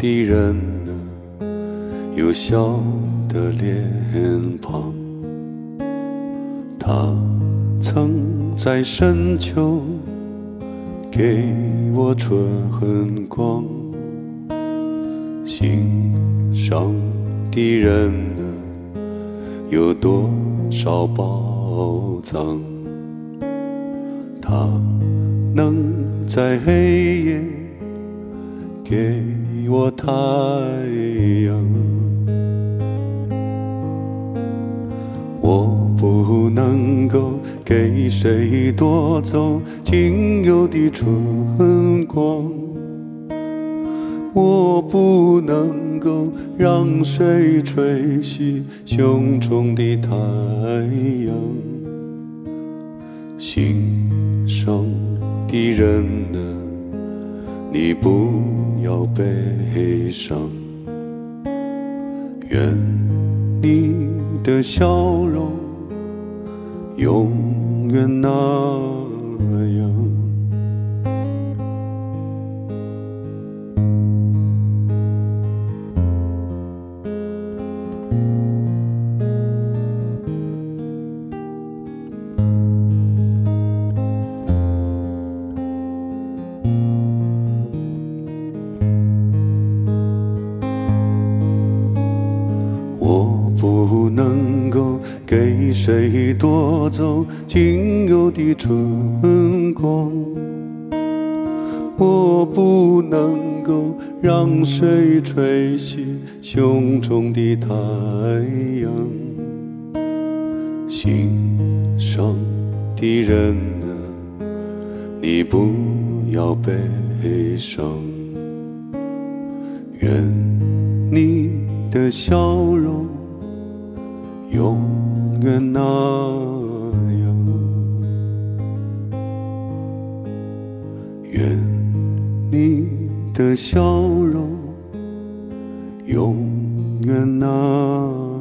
的人呢，有笑的脸庞。他曾在深秋给我春光，心上的人呢，有多少宝藏？他能在黑夜给我太阳，我不能够给谁夺走仅有的春光，我不能够让谁吹熄胸中的太阳。心上的人呢，你不要悲伤，愿你的笑容永远那样。我不能够给谁夺走仅有的春光，我不能够让谁吹熄胸中的太阳。心上的人呢，你不要悲伤，愿你的笑容永远那样，愿你的笑容永远那样。